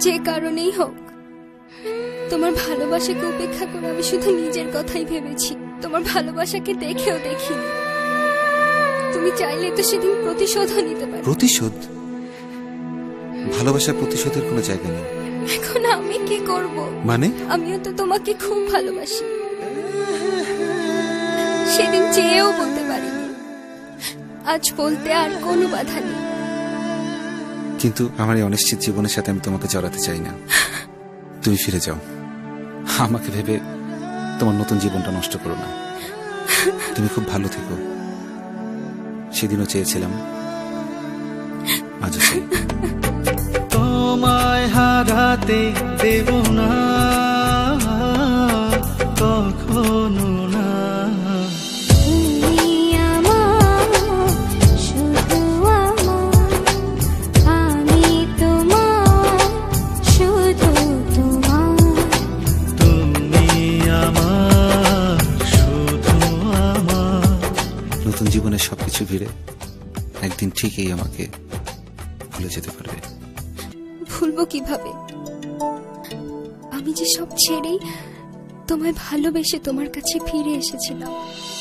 যে কারণেই হোক, তোমার ভালোবাসাকে উপেক্ষা করে আমি শুধু নিজের কথাই ভেবেছি, তোমার ভালোবাসাকে দেখেও দেখিনি। তুমি চাইলে তো সেদিন প্রতিশোধও নিতে পারো। প্রতিশোধ? ভালোবাসার প্রতিশোধের কোনো জায়গা নেই। এখন আমি কি করব? মানে? আমিও তো তোমাকে খুব ভালোবাসি, সেদিন চেয়েও বলতে পারিনি, আজ বলতে আর কোনো বাধা নেই। কিন্তু আমার এই অনিশ্চিত জীবনের সাথে আমি তোমাকে জড়াতে চাই না। তুমি ফিরে যাও, আমাকে ভেবে তোমার নতুন জীবনটা নষ্ট করো না। তুমি খুব ভালো থেকো। সেদিনও চেয়েছিলাম, আজও চাই। তোমায় হারাতে দেব না কখনো না। তুমি আমার, শুধু আমার, আমি তোমার, শুধু তোমার। তুমি আমার, শুধু আমার। নতুন জীবনের সবকিছু ঘিরে একদিন ঠিকই আমাকে ভুলে যেতে পারবে। ভুলবো কিভাবে? আমি যে সব ছেড়েই তোমায় ভালোবেসে তোমার কাছে ফিরে এসেছিলাম।